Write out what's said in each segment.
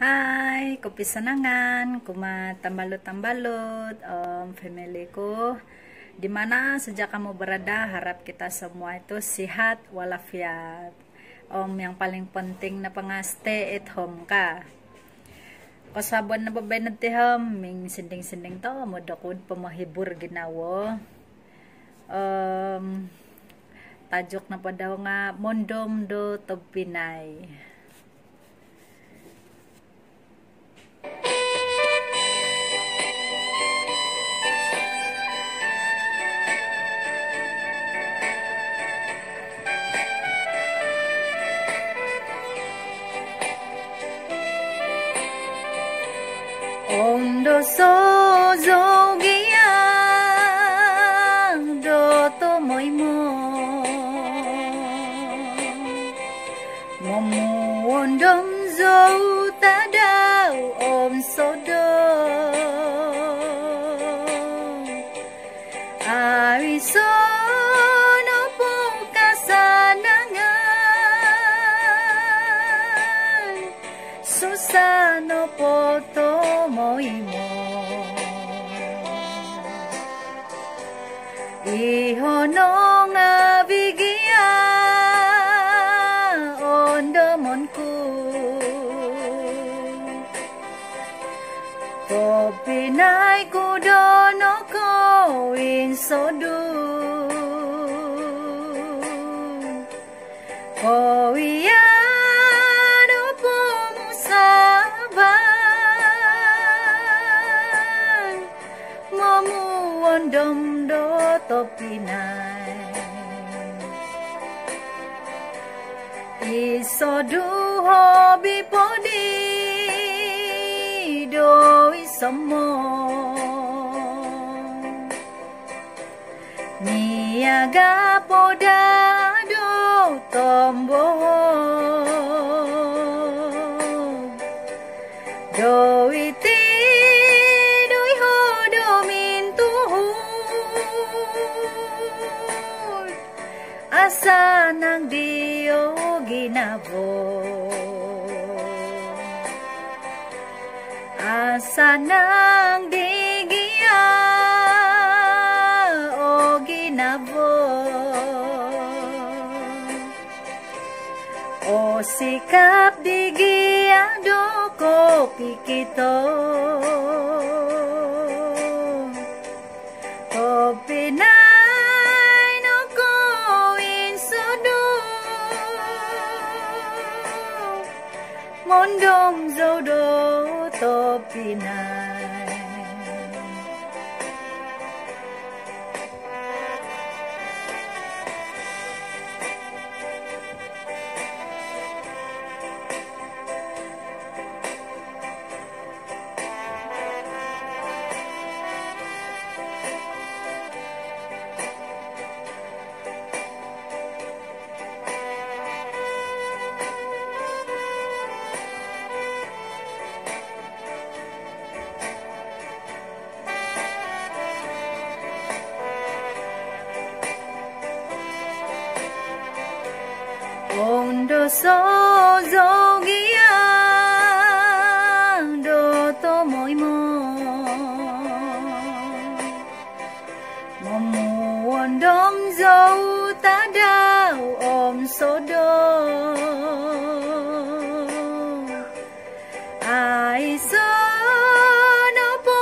Hai, kupisanangan, kuma tambalot-tambalot, family ko. Dimana sejak kamu berada, harap kita semua itu sehat walafiat. Yang paling penting na panga stay at home ka. Kasabon na babay na tiham, ming sinding-sinding to, modakod pamahibur ginawo. Tajuk na pa daw nga, Mondom do to Pinay. Ondo sozo gia do tomoy mo momu ondom zo tadao om sodo ariso no po kasanangan susano po tomoy mo ihonong abigya ondomonku to Pinay kudono ko insodu ko iya do pumusaban momu ondom do to Pinay isodu hobi podi do isomo niaga poda do tombo do iti doi ho do mintuhu asa nang dio ginabo asa nang digia o ginabo o sikap digia do ko pikito ko Pinay no ko insodu mondom zodo to Pinay Ondo sozo gia do tomoy mo momu ondom zo tadao om sodo aiso no po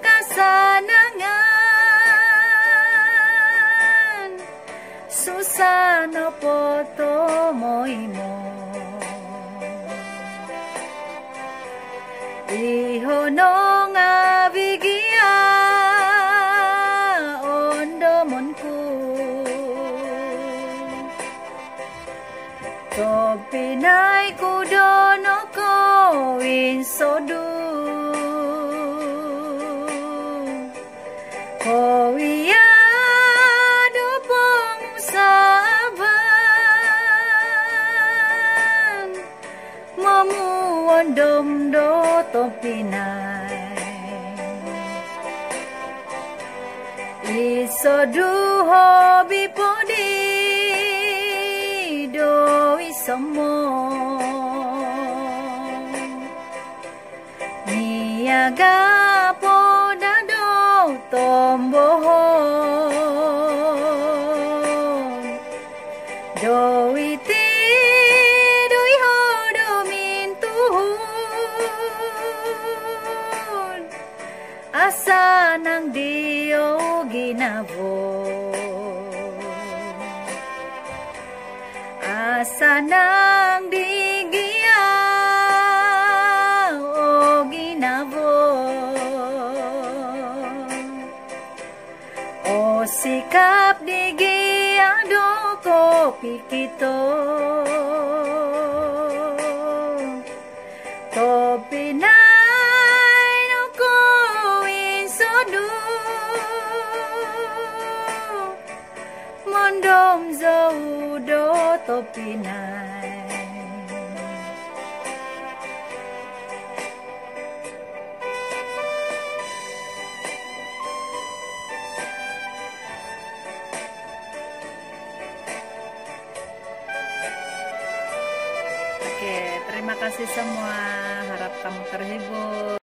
kasanangan susano po tomoy mo ihonong abigya ondomonku to Pinay kudono ko insodu ko iya do pumusaban momu ondom do to Pinay isodu hobi podi do isomo jaga podado tombohon doiti doi ho do mintuhun asa nang dio ginabon asa nang digia o ginabon o sikap digia do kopi kito topi nai no ko insodu mondom zaudo topi nai Oke, terima kasih semua. Harap kamu terhibur.